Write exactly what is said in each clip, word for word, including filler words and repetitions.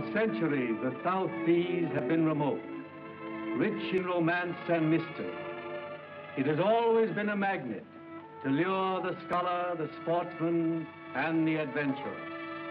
centuries, the South Seas have been remote, rich in romance and mystery. It has always been a magnet to lure the scholar, the sportsman, and the adventurer.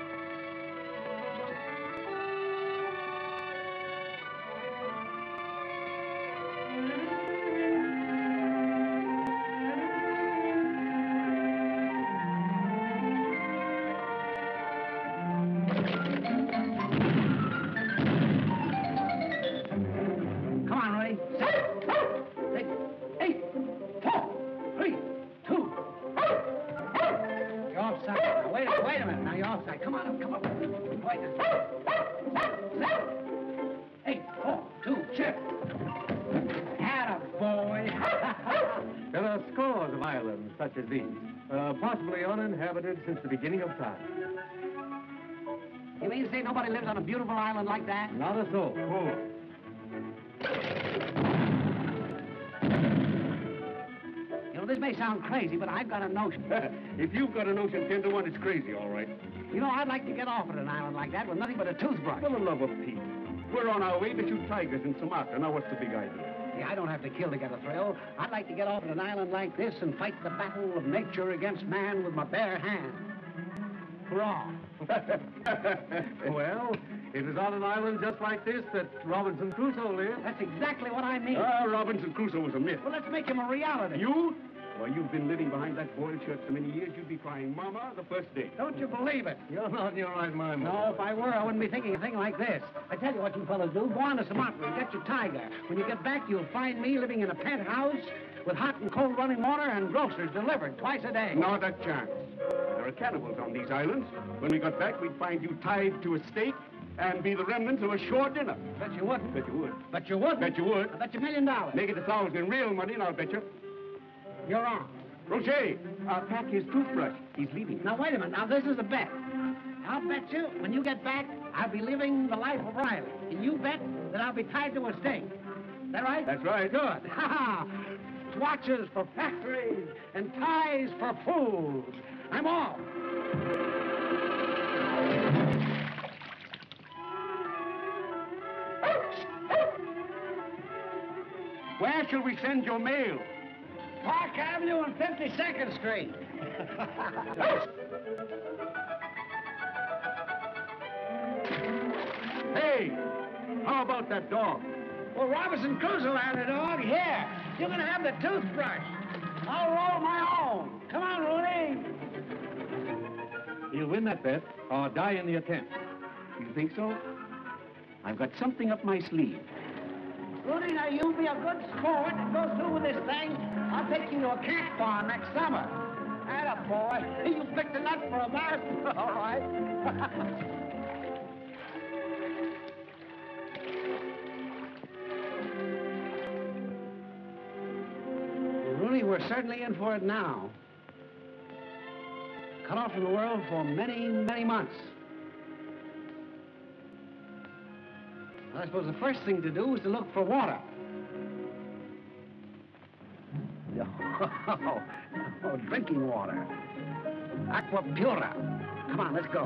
Such as these, uh, possibly uninhabited since the beginning of time. You mean to say nobody lives on a beautiful island like that? Not a soul. Oh. You know, this may sound crazy, but I've got a notion. If you've got a notion, ten to one, it's crazy, all right. You know, I'd like to get off at an island like that with nothing but a toothbrush. For the love of Pete. We're on our way to shoot tigers in Sumatra. Now, what's the big idea? See, I don't have to kill to get a thrill. I'd like to get off at an island like this and fight the battle of nature against man with my bare hands. Hurrah! Well, it was on an island just like this that Robinson Crusoe lived. That's exactly what I mean. Ah, Robinson Crusoe was a myth. Well, let's make him a reality. You? Why, you've been living behind that boiled shirt so many years, you'd be crying Mama the first day. Don't you believe it? You're not in your right mind, Mama. No, if I were, I wouldn't be thinking a thing like this. I tell you what you fellas do. Go on to Sumatra and get your tiger. When you get back, you'll find me living in a penthouse with hot and cold running water and groceries delivered twice a day. Not a chance. There are cannibals on these islands. When we got back, we'd find you tied to a stake and be the remnants of a shore dinner. Bet you wouldn't. Bet you would. Bet you would. Bet you would. I bet you a million dollars. Make it a thousand in real money, and I'll bet you. You're on. Roger, I'll pack his toothbrush. He's leaving. Now, wait a minute. Now, this is a bet. I'll bet you, when you get back, I'll be living the life of Riley. And you bet that I'll be tied to a stake. Is that right? That's right. Good. Ha ha! Watches for factories and ties for fools. I'm off. Where shall we send your mail? Park Avenue and fifty-second Street. Hey, how about that dog? Well, Robinson Crusoe had a dog. Here, you're going to have the toothbrush. I'll roll my own. Come on, Rudy. He'll win that bet or die in the attempt. You think so? I've got something up my sleeve. Rudy, now you be a good sport and go through with this thing. I'll take you to a cat farm next summer. Atta boy. You picked a nut for a mark. All right. Rudy, we're certainly in for it now. Cut off from the world for many, many months. I suppose the first thing to do is to look for water. Oh, oh, drinking water. Aqua pura. Come on, let's go.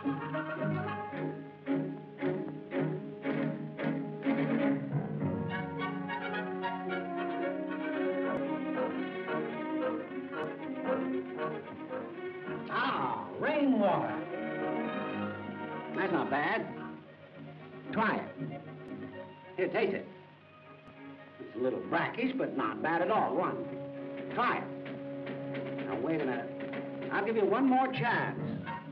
Ah, rainwater. That's not bad. Try it. Here, taste it. It's a little brackish, but not bad at all. One. Try it. Now, wait a minute. I'll give you one more chance.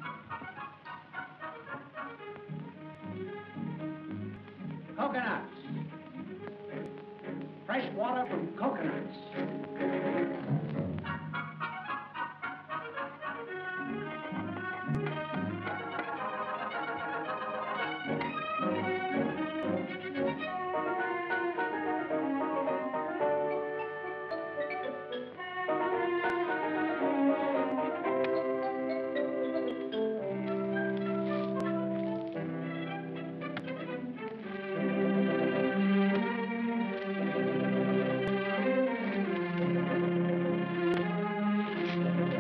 Coconuts. Fresh water from coconuts.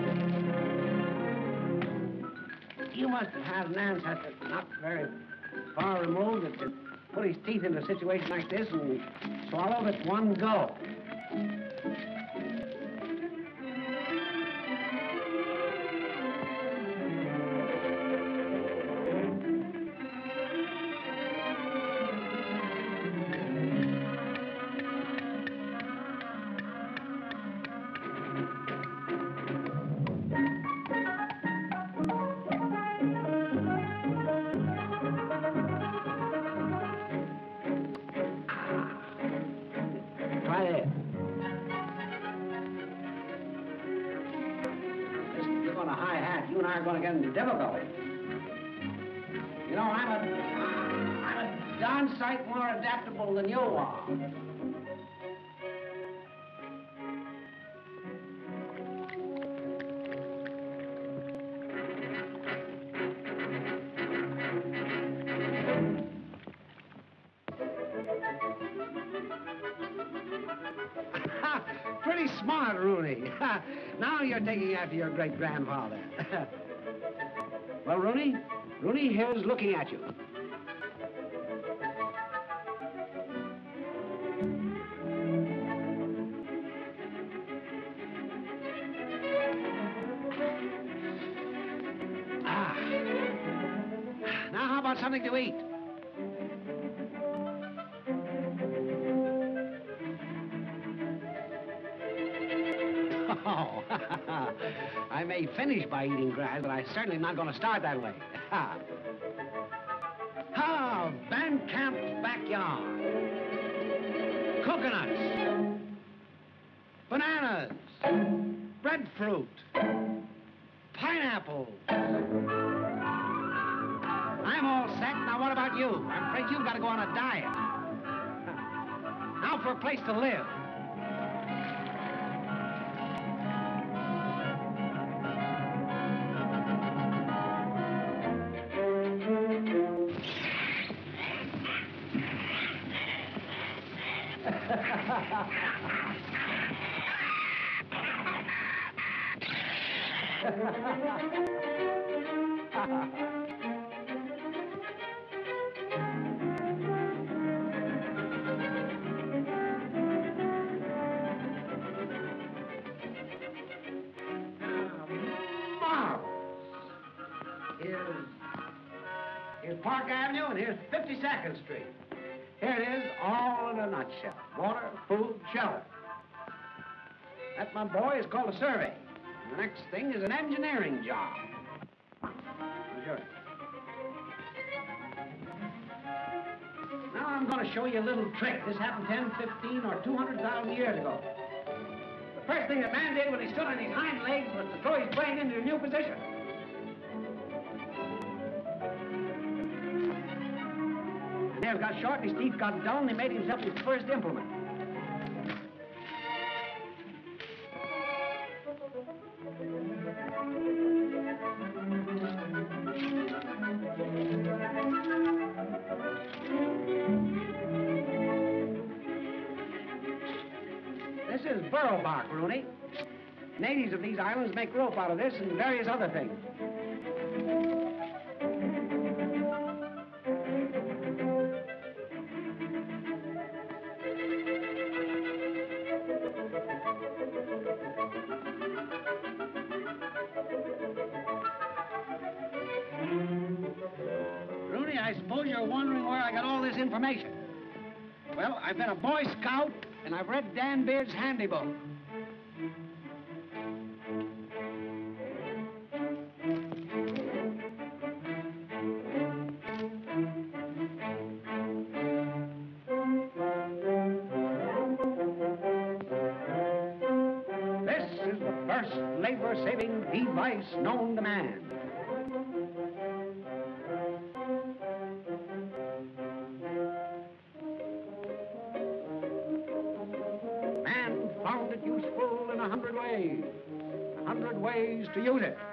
You must have had an ancestor not very far removed that could put his teeth into a situation like this and swallow it at one go. Difficulty. You know, I'm a, I'm a darn sight more adaptable than you are. Pretty smart, Rooney. Now you're taking after your great-grandfather. Well, Rooney, Rooney, here's looking at you. Ah. Now, how about something to eat? Oh, I may finish by eating grass, but I'm certainly not going to start that way. Ha! Ha! Van Camp's backyard. Coconuts. Bananas. Breadfruit. Pineapples. I'm all set. Now, what about you? I'm afraid you've got to go on a diet. Now for a place to live. Here's Park Avenue, and here's fifty-second Street. Here it is, all in a nutshell. Water, food, shelter. That, my boy, is called a survey. The next thing is an engineering job. Sure. Now I'm going to show you a little trick. This happened ten, fifteen, or two hundred thousand years ago. The first thing that man did when he stood on his hind legs was to throw his brain into a new position. His nails got short, his teeth got dull, and he made himself his first implement. This is burro bark, Rooney. Natives of these islands make rope out of this and various other things. Rooney, I suppose you're wondering where I got all this information. Well, I've been a Boy Scout, and I've read Dan Beard's handy book. This is the first labor-saving device known to man. Found it useful in a hundred ways. A hundred ways to use it.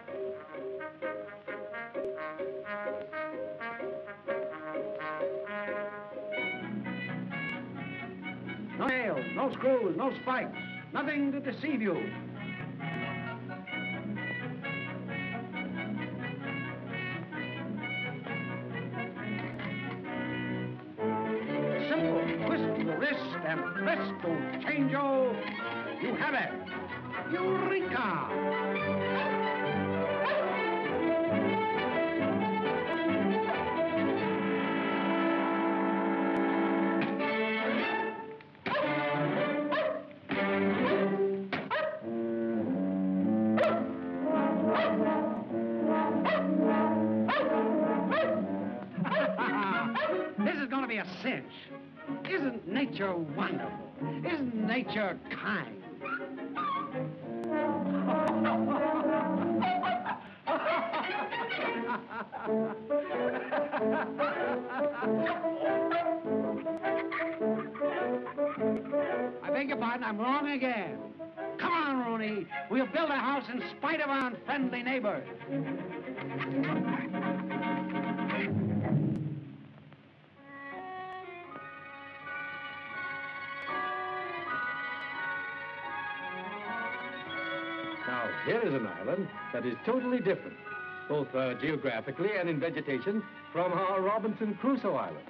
No nails, no screws, no spikes, nothing to deceive you. and presto changeo, you have it. Eureka! This is going to be a cinch. Isn't nature wonderful? Isn't nature kind? I beg your pardon, I'm wrong again. Come on, Rooney. We'll build a house in spite of our unfriendly neighbors. Now, here is an island that is totally different, both uh, geographically and in vegetation, from our Robinson Crusoe Island.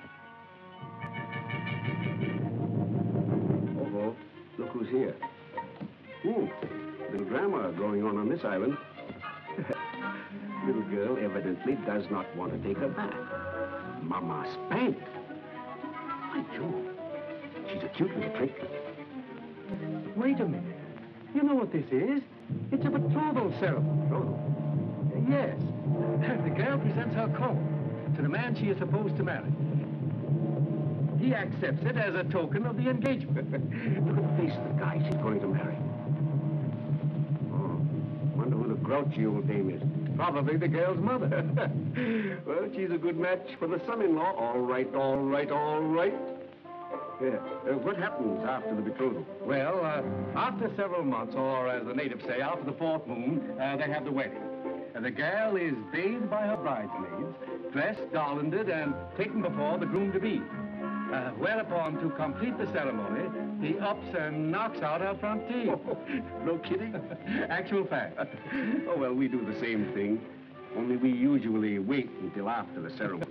Oh, look who's here. Hmm, little drama going on on this island. Little girl evidently does not want to take a bath. Mama spanked. By Jove, she's a cute little trick. Wait a minute. You know what this is? It's a betrothal ceremony. Betrothal? Yes. The girl presents her comb to the man she is supposed to marry. He accepts it as a token of the engagement. Look at the face of the guy she's going to marry. Oh, wonder who the grouchy old dame is. Probably the girl's mother. Well, she's a good match for the son-in-law. All right, all right, all right. Yeah. Uh, what happens after the betrothal? Well, uh, after several months, or as the natives say, after the fourth moon, uh, they have the wedding. And the girl is bathed by her bridesmaids, dressed, garlanded, and taken before the groom-to-be. Uh, whereupon, to complete the ceremony, he ups and knocks out her front teeth. Oh, no kidding? Actual fact. Oh, well, we do the same thing, only we usually wait until after the ceremony.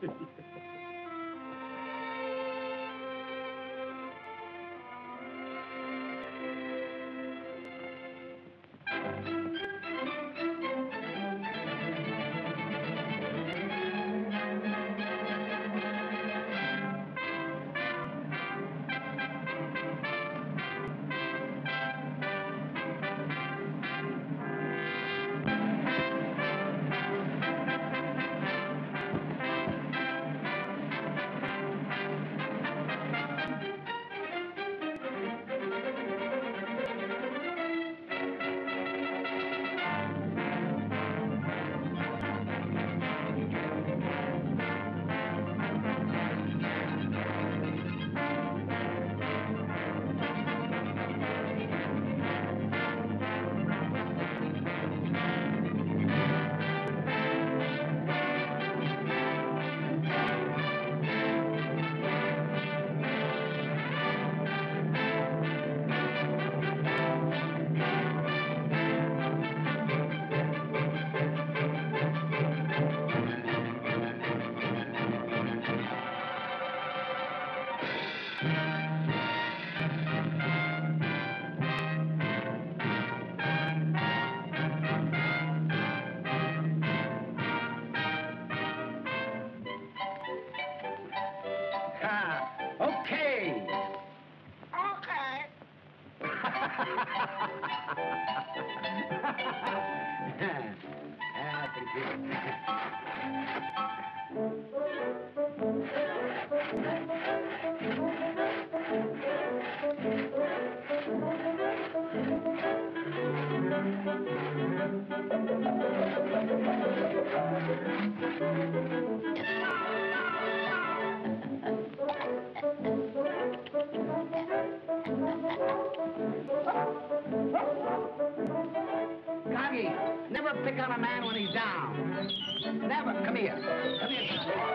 Never pick on a man when he's down. Never. Come here. Come here.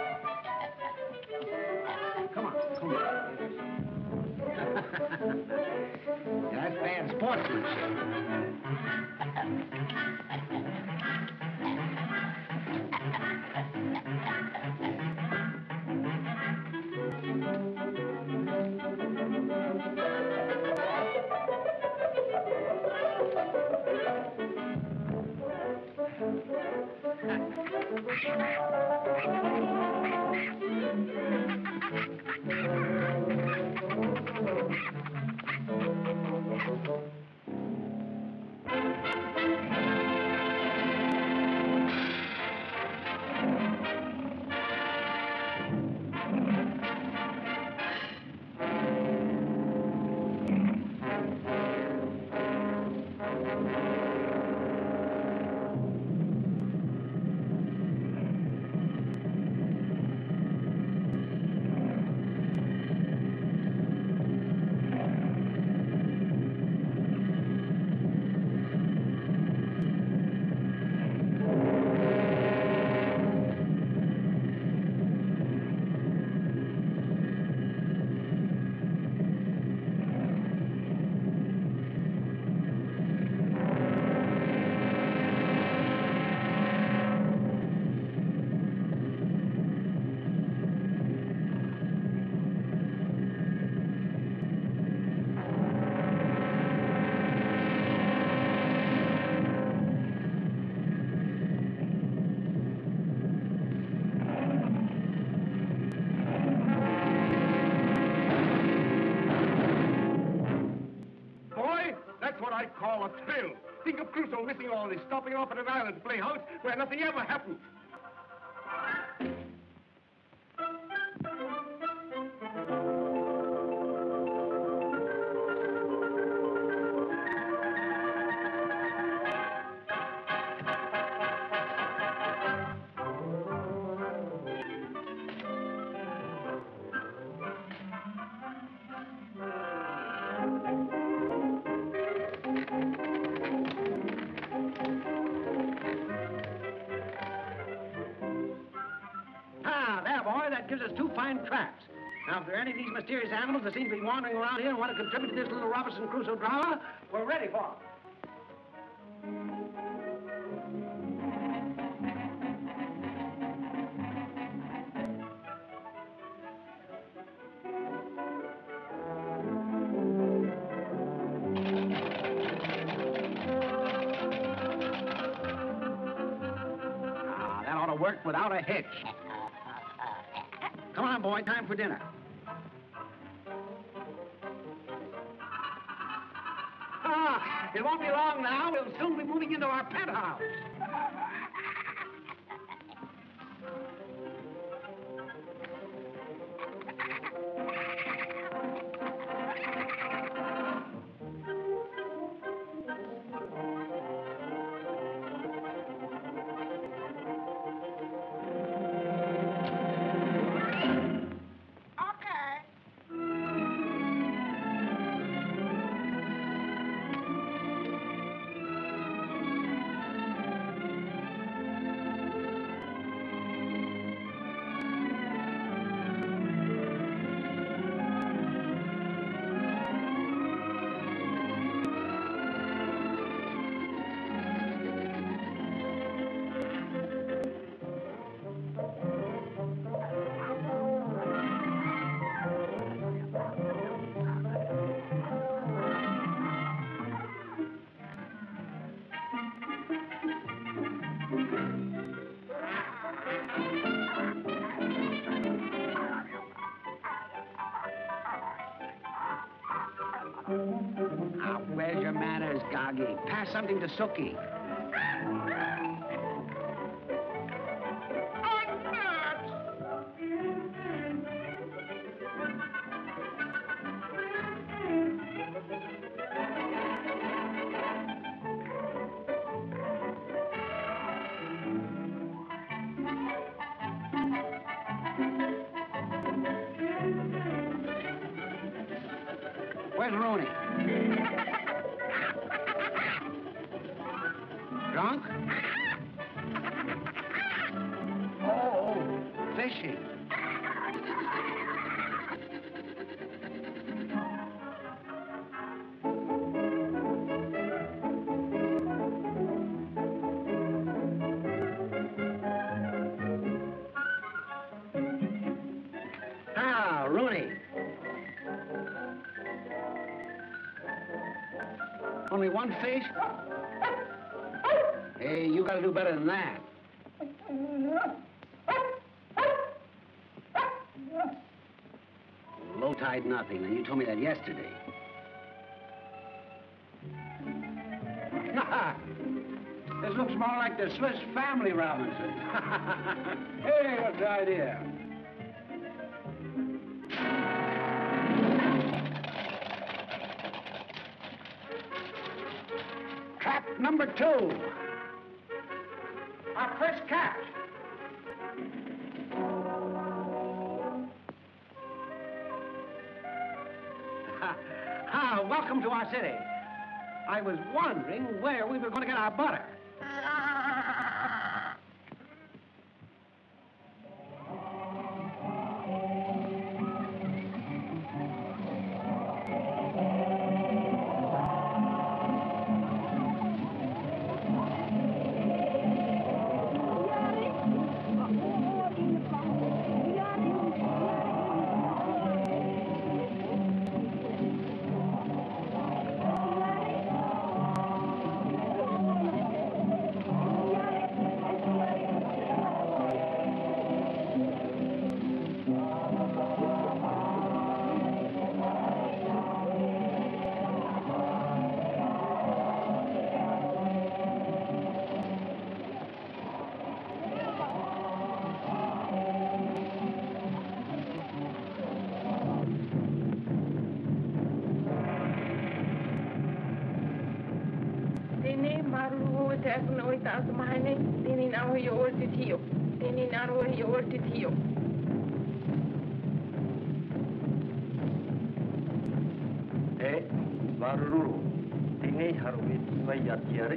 Come on. Come on. That's bad sportsmanship. I call a thrill. Think of Crusoe missing all this, stopping off at an island to play house where nothing ever happened. Gives us two fine traps. Now, if there are any of these mysterious animals that seem to be wandering around here and want to contribute to this little Robinson Crusoe drama, we're ready for them. Ah, that ought to work without a hitch. Come on, boy, time for dinner. Ah, it won't be long now. We'll soon be moving into our penthouse. Now, where's your manners, Goggy? Pass something to Sookie. Where's Rooney? Drunk? Oh, fishing. Ah, Rooney. Only one fish? Hey, you gotta do better than that. Low tide nothing, and you told me that yesterday. This looks more like the Swiss Family Robinson. Hey, what's the idea? Trap number two. Our first catch. Ah, welcome to our city. I was wondering where we were going to get our butter. Jack no itas mine, dini now he over to Tio. Dini now he over to Tio. Eh, Varuru, Dini Harvit, Vayat Yari.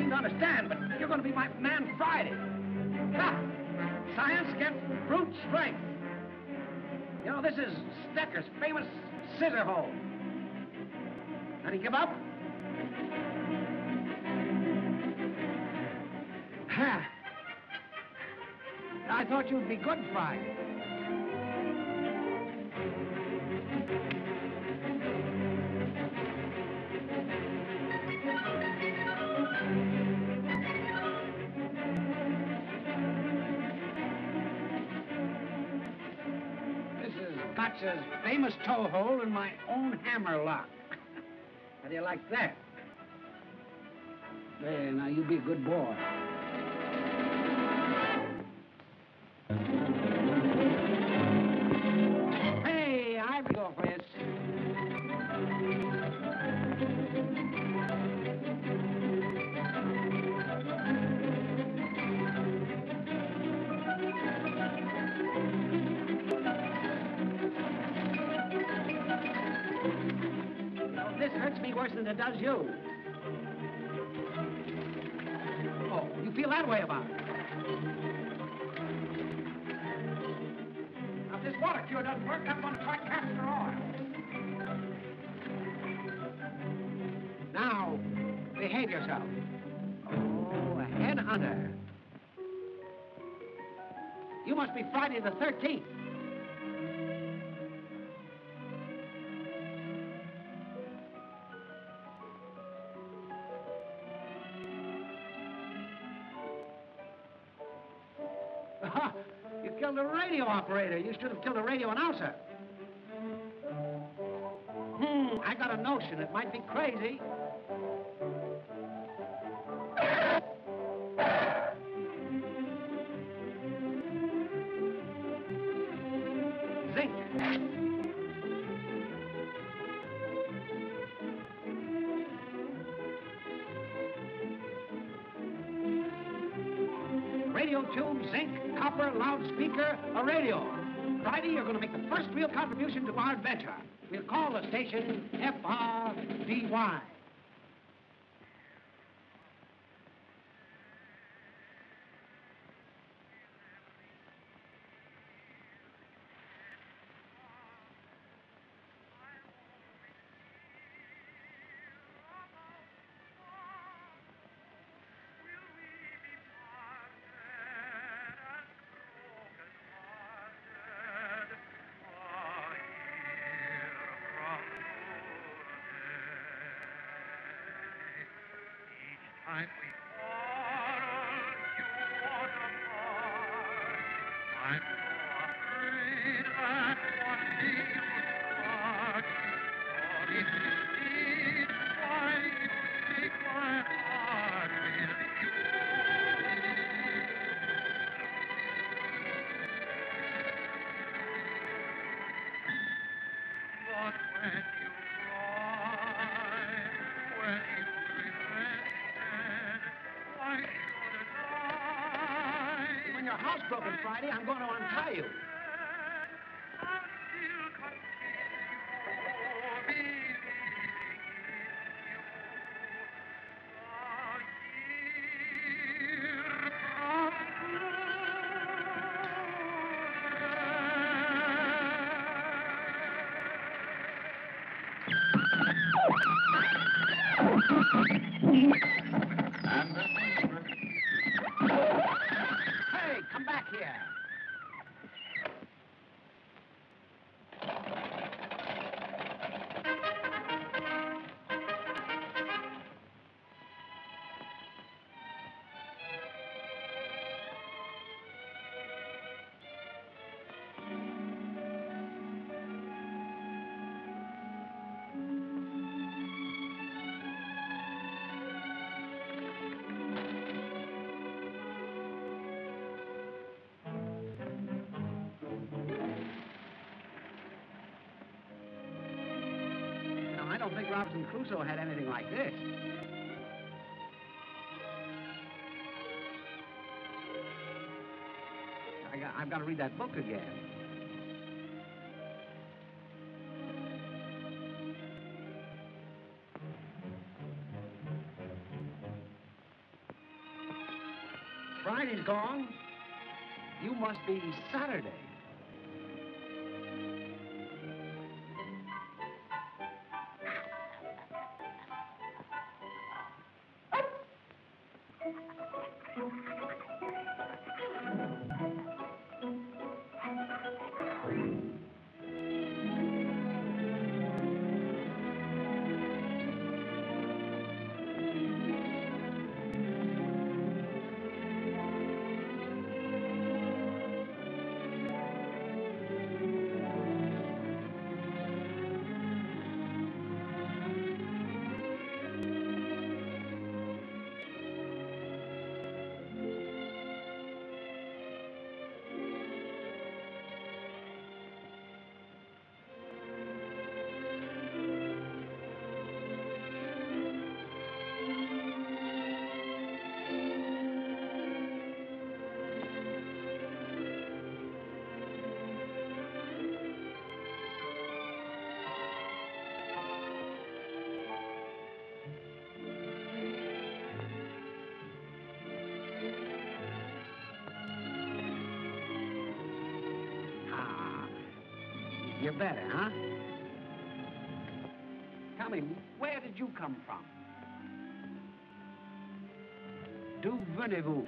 seem to understand, but you're going to be my man Friday. Ha! Science against brute strength. You know, this is Stecker's famous scissor hole. How do you give up? Ha! I thought you'd be good Friday. Gotcha's famous toe hole in my own hammer lock. How do you like that? There, now you be a good boy. Hey, I go for this. This hurts me worse than it does you. Oh, you feel that way about it? Now, if this water cure doesn't work, I'm going to try castor oil. Now, behave yourself. Oh, a headhunter. You must be Friday the thirteenth. You killed a radio operator. You should have killed a radio announcer. Hmm, I got a notion. It might be crazy. Zinc. Radio tube, zinc, copper, loudspeaker, a radio. Friday, you're going to make the first real contribution to our adventure. We'll call the station F R D Y. Time we quarrel, you want apart. I'm so afraid that one day you'll part. Or if you did, why you take my heart with you. But when you cry, when you when your house broken Friday, I'm going to untie you. I'll still continue believing in you. A year from And then Hey, come back here. I don't think Robinson Crusoe had anything like this. I got, I've got to read that book again. Friday's gone. You must be Saturday. You're better, huh? Tell me, where did you come from? D'où venez-vous?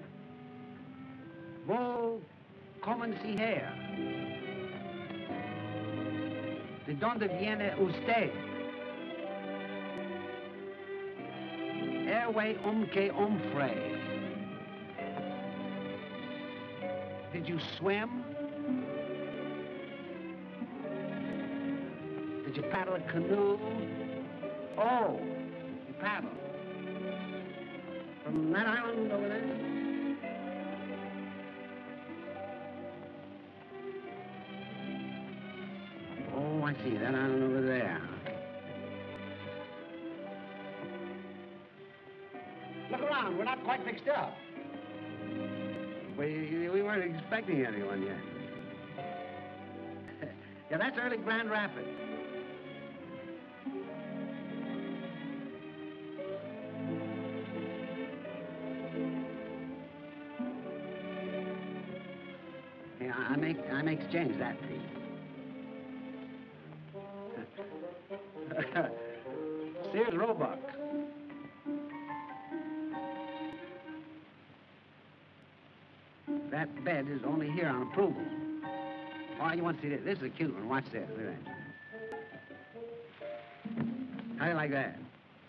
Vous commencez here. De dónde viene usted? Airway um que hombre. Did you swim? Did you paddle a canoe? Oh, you paddled. From that island over there? Oh, I see, that island over there. Look around, we're not quite fixed up. We, we weren't expecting anyone yet. Yeah, that's early Grand Rapids. Yeah, I make I may exchange that fee. Sears Roebuck. That bed is only here on approval. Oh, you want to see this? This is a cute one. Watch this. Look at that. How do you like that?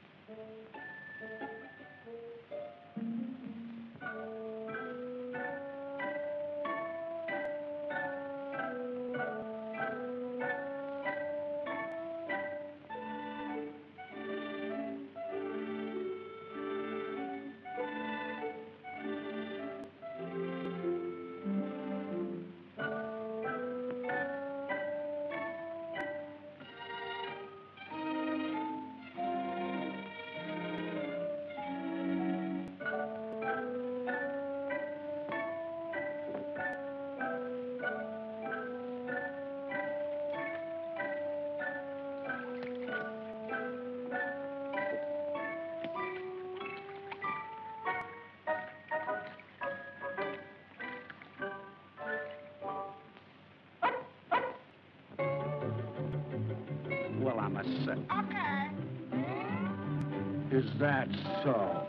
Well, I must say. Okay. Is that so?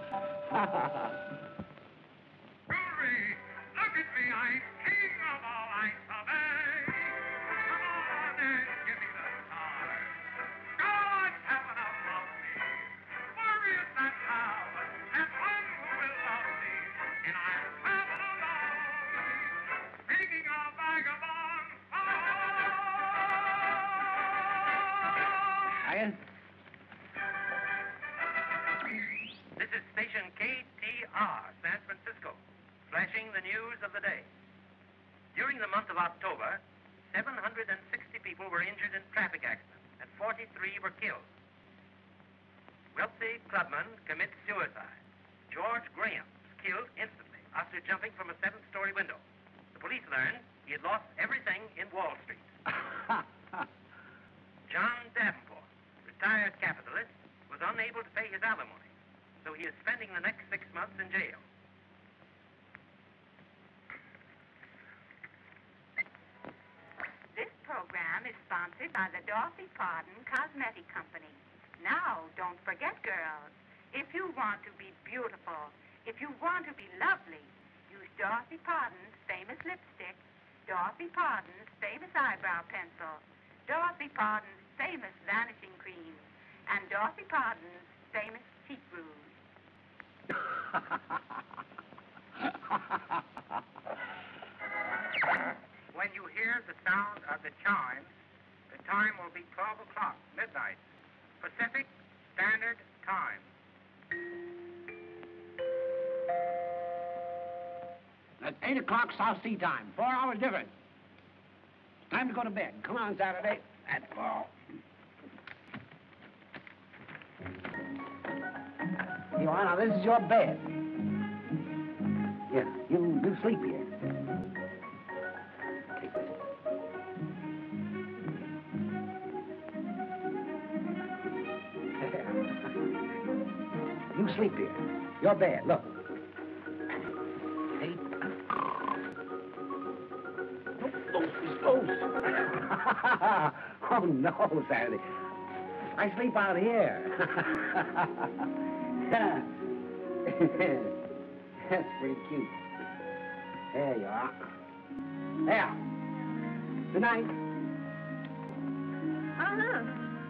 Rory, look at me, I'm king of all I survey. Come on and give me the stars. God, heaven above me. Worry is that love, and one who will love me. And I'll travel alone, speaking of vagabonds. I This is station K T R, San Francisco, flashing the news of the day. During the month of October, seven hundred sixty people were injured in traffic accidents, and forty-three were killed. Wealthy clubman commits suicide. George Graham was killed instantly after jumping from a seventh-story window. The police learned he had lost everything in Wall Street. John Davenport, retired capitalist, was unable to pay his alimony, so he is spending the next six months in jail. is sponsored by the Dorothy Pardon Cosmetic Company. Now, don't forget, girls, if you want to be beautiful, if you want to be lovely, use Dorothy Pardon's famous lipstick, Dorothy Pardon's famous eyebrow pencil, Dorothy Pardon's famous vanishing cream, and Dorothy Pardon's famous cheek rouge. When you hear the sound of the chimes, the time will be twelve o'clock, midnight, Pacific Standard Time. That's eight o'clock South Sea time. Four hours difference. It's time to go to bed. Come on, Saturday. That's all. Here you are. Now, this is your bed. Yeah, you, you sleep here. Take this. You sleep here. Your bed. Look. See? Oh, oh, no, Sandy. I sleep out here. That's pretty cute. There you are. There. Good night. Uh-huh.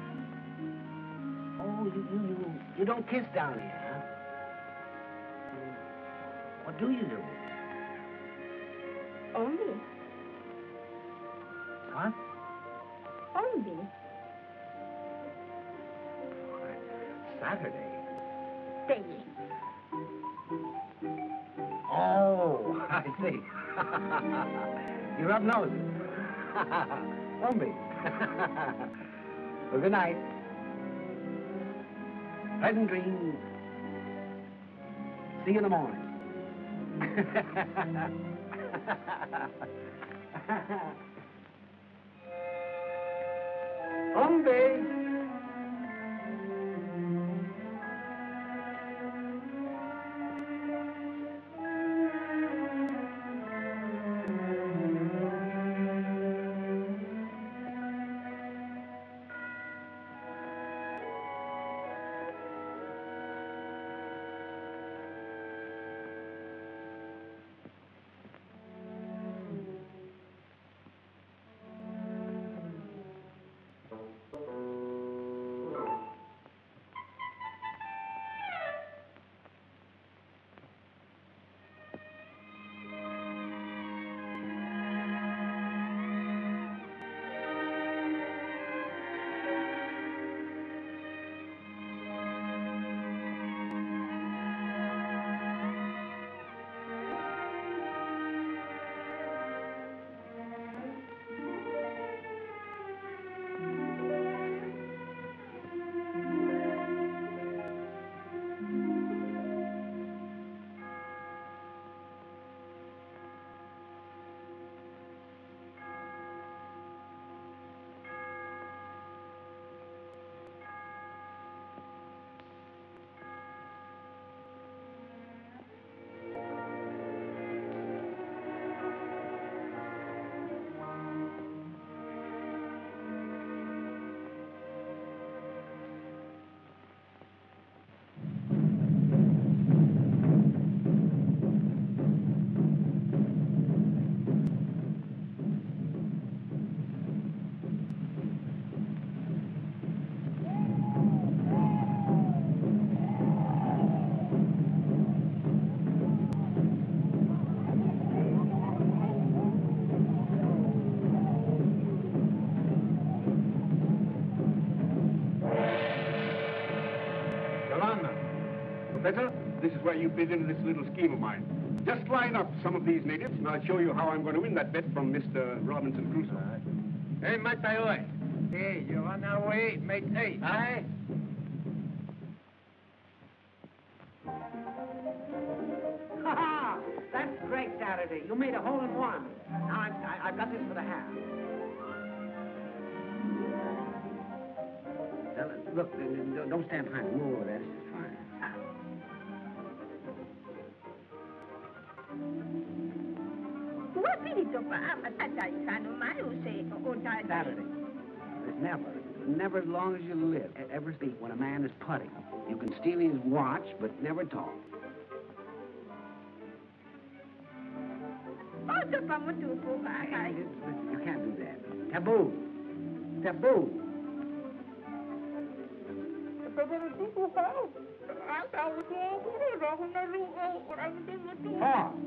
Oh, you, you, you, you don't kiss down here, huh? What do you do? Only. What? Only. Saturday. Stay. Oh, I see. You rub noses. Homie. Well, good night. Pleasant dreams. See you in the morning. Homie. Professor, this is where you fit into this little scheme of mine. Just line up some of these natives, and I'll show you how I'm going to win that bet from Mister Robinson Crusoe. Hey, Matayoi. Hey, you're on our way, mate. Hey. Aye. Ha ha! That's great, Saturday. You made a hole in one. Now I've, I, I've got this for the half. Now, look, don't stand behind me. Move over there. This is fine. What did you pa? Matata, Sano Mayo say, or Saturday. Never, never as long as you live, e- ever speak when a man is putting. You can steal his watch, but never talk. Oh, the mama do so bad. You can't do that. Taboo. Taboo. Talk.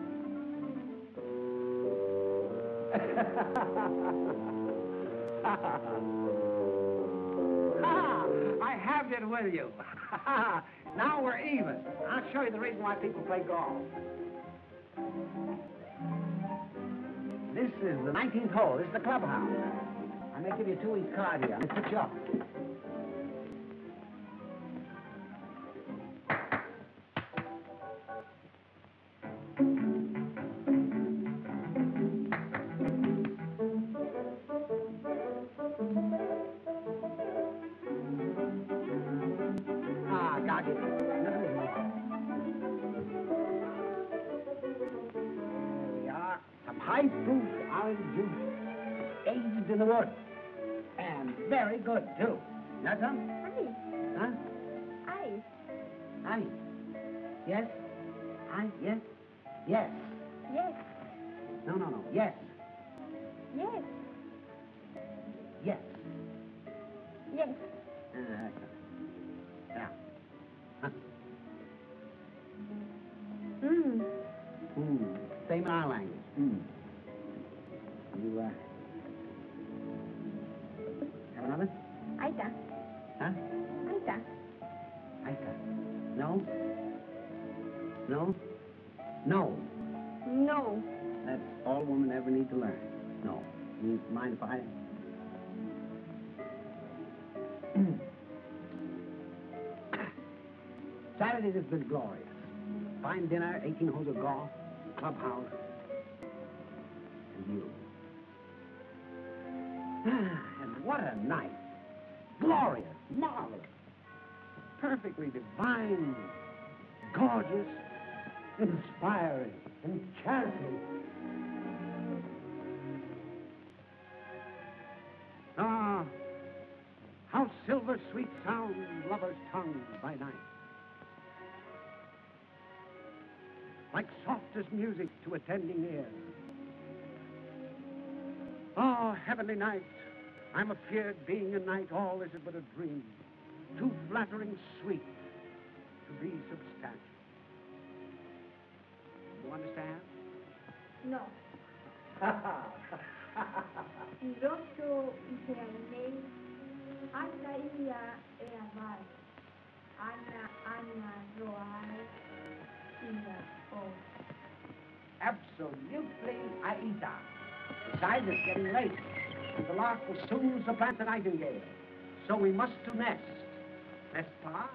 I have it with you. Now we're even. I'll show you the reason why people play golf. This is the nineteenth hole. This is the clubhouse. I may give you two each card here. I'm going to put you up. Ah, got it. There we are. Some high-proof orange juice, aged in the wood. And very good, too. Got some? Ice. Huh? Ice. Ice. Yes? Ice, yes? Yes. Yes. No, no, no. Yes. Yes. Yes. Yes. Uh, yeah. Huh. Mm. Mm. Same in our language. Mm. You, uh... have another? Aita. Huh? Aita. Aita. No? No? No. No. That's all women ever need to learn. No. You mind if I... Saturday has been glorious. Fine dinner, eighteen holes of golf, clubhouse, and you. And what a night. Glorious, marvelous, perfectly divine, gorgeous, inspiring, enchanting. Ah, how silver sweet sounds lovers' tongues by night. Like softest music to attending ears. Oh, heavenly night, I'm afeard being a night all is but a dream, too flattering sweet to be substantial. You understand? No. Rosso Israele, Alta Ia Eaval, Anna Anna Roai, Ia O. Absolutely, Aida. Besides, it's getting late. The lark will soon supplant the nightingale. So we must to nest. N'est-ce pas?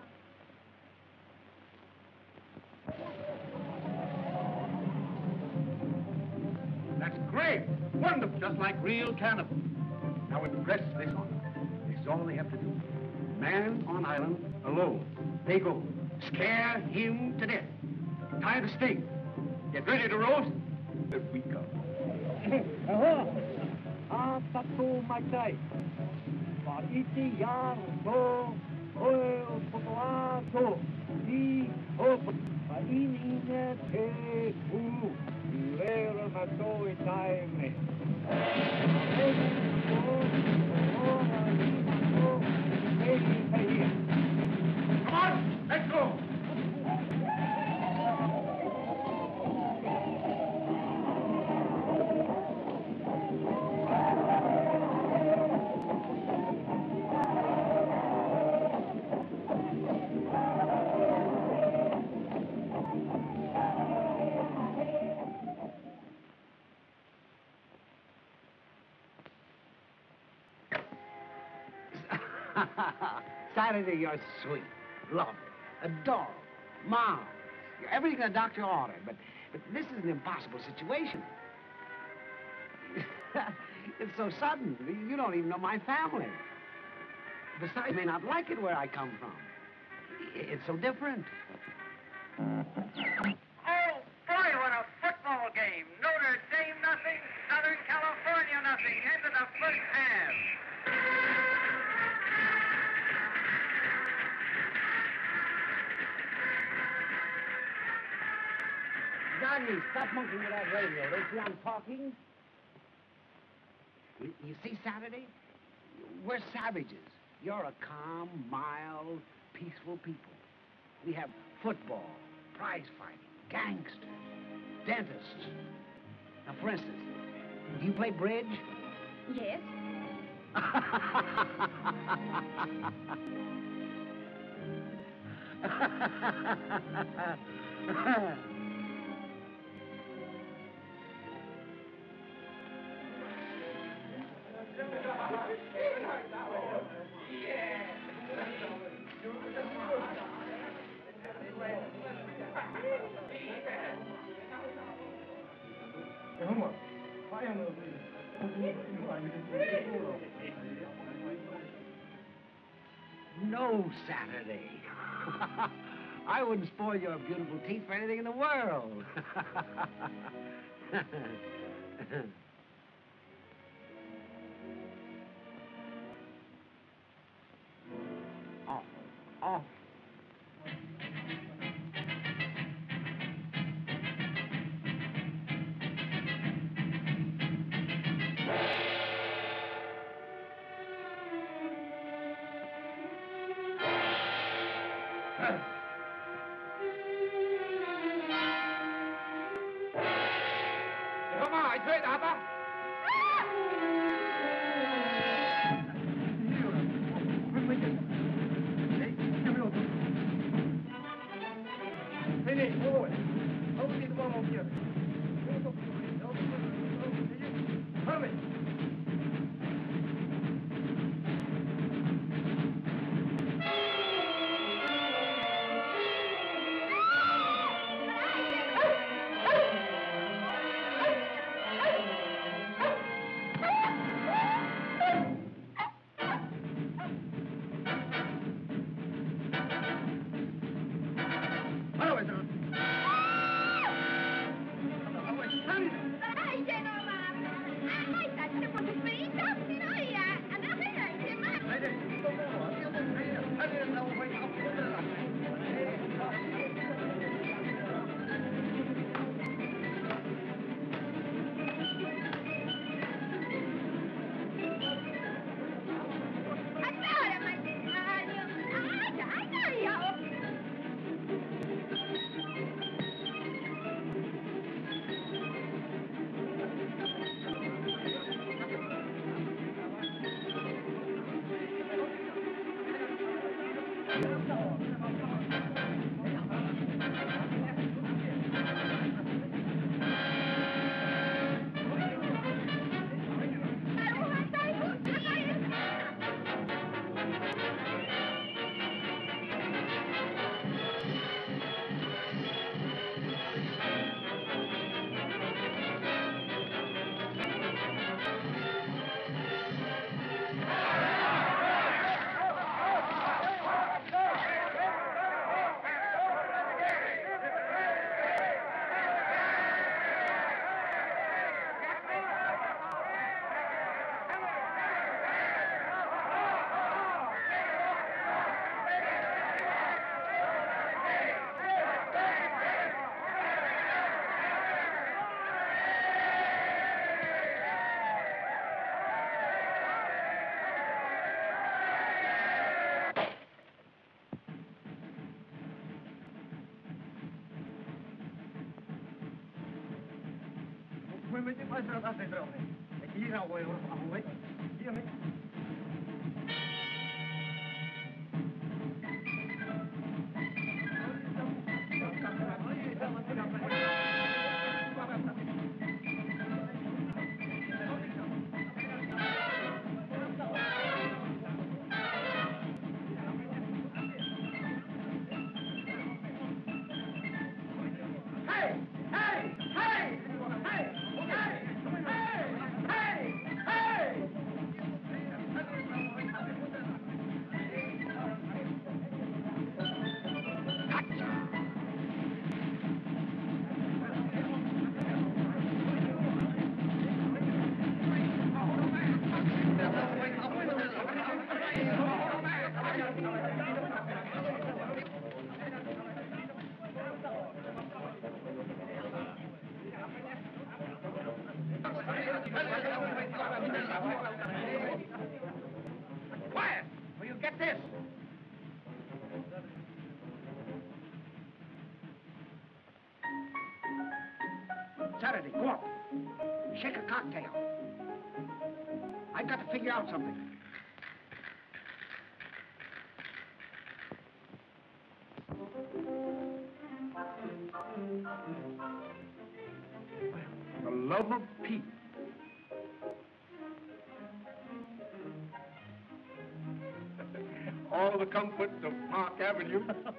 That's great. Wonderful. Just like real cannibals. Now impress this on them. This is all they have to do. Man on island, alone. They go. Scare him to death. Tie the stake. Get ready to roast. There we go. Ah, tato matai. Paiti yar do oil potoato. Di op. Paini ne te u. Lera mato itaime. Come on, let's go. Saturday, you're sweet, lovely, adorable, marvelous. You're everything a doctor ordered, but, but this is an impossible situation. It's so sudden. You don't even know my family. Besides, you may not like it where I come from. It's so different. Oh, boy, what a football game. Notre Dame nothing, Southern California nothing. End of the first half. Sonny, stop monkeying with that radio. Don't you see I'm talking? You, you see, Saturday? We're savages. You're a calm, mild, peaceful people. We have football, prize fighting, gangsters, dentists. Now, for instance, do you play bridge? Yes. No, Saturday. I wouldn't spoil your beautiful teeth for anything in the world. Off, off. I've got to figure out something. The love of Pete. All the comforts of Park Avenue.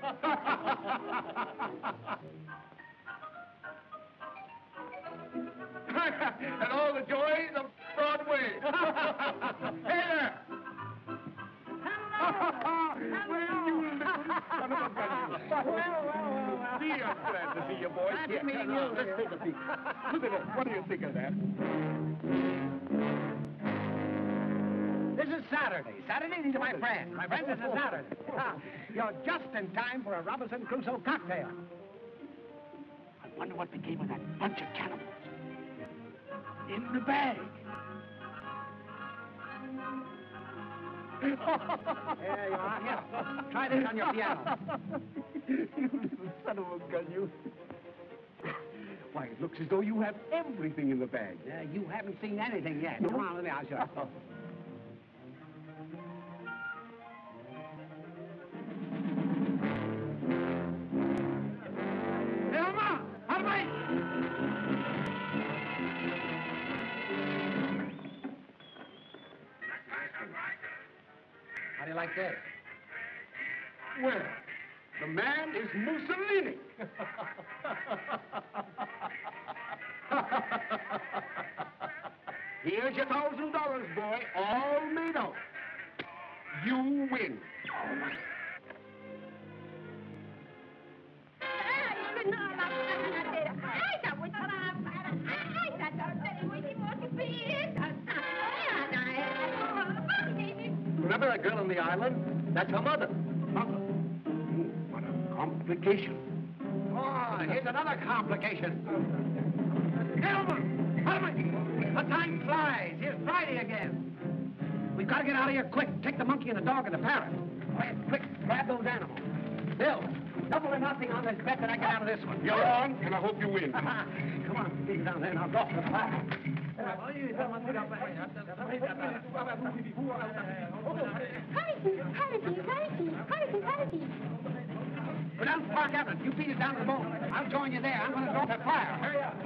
And all the joys of Broadway. Hey there! Well, you little son of a gun. Well, well, well, well. Gee, I'm glad to see you, boys. Glad to Here, meet come you. on, let's take a peek. Look at that. What do you think of that? This is Saturday. Saturday, these are my friends. My friends, this is Saturday. Ah, you're just in time for a Robinson Crusoe cocktail. I wonder what became of that bunch of cannibals. In the bag. There you are. Here, try this on your piano. You little son of a gun, you. Why, it looks as though you have everything in the bag. Uh, you haven't seen anything yet. No? Come on, let me, I'll show you. How do you like this? Well, the man is Mussolini. Here's your thousand dollars, boy, all made out. You win. Remember that girl on the island? That's her mother. Mother. Hmm, what a complication. Oh, here's another complication. Gentlemen, Harvey, The time flies. Here's Friday again. We've got to get out of here quick. Take the monkey and the dog and the parrot. Quick, quick, grab those animals. Bill, double or nothing on this bet that I get out of this one. you're on, and I hope you win. Come on, leave it down there and I'll go for the fire. Hurry, hurry, hurry, hurry, hurry. Go down to Park Avenue. You beat it down to the boat. I'll join you there. I'm going to go for fire. Hurry up.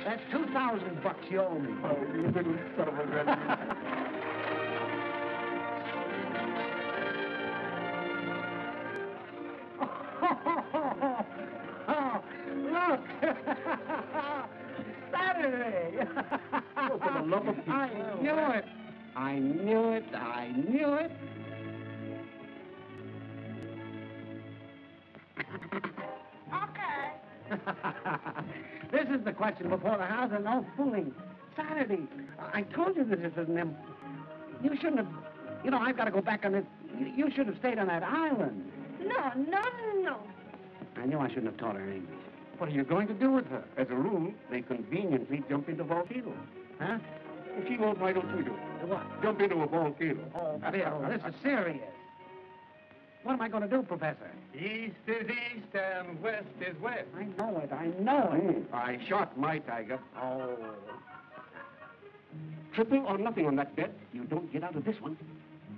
That's two thousand bucks you owe me. Oh, you little son of a gun. Oh, look! Saturday! Oh, for the love of I knew it! I knew it! I knew it! Okay. This is the question before the house, and no fooling. Saturday. I told you this is an imp. You shouldn't have. You know, I've got to go back on this. You, you should have stayed on that island. No, no, no. I knew I shouldn't have taught her English. What are you going to do with her? As a rule, they conveniently jump into volcanoes. Huh? If she won't, why don't we do it? Do what? Jump into a volcano. Oh, Bill, this is serious. What am I going to do, Professor? East is east and west is west. I know it. I know it. I shot my tiger. Oh. Triple or nothing on that bet. You don't get out of this one.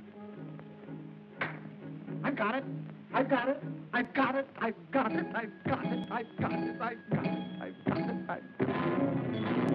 I've got it. I've got it. I've got it. I've got it. I've got it. I've got it. I've got it. I've got it. I've got it.